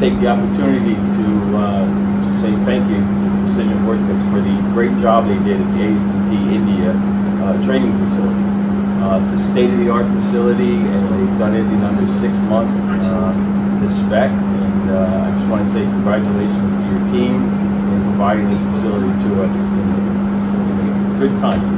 take the opportunity to say thank you to Precision Vortex for the great job they did at the ASMT India training facility. It's a state-of-the-art facility, and they've done it in under 6 months to spec. And I just want to say congratulations to your team in providing this facility to us in a good time.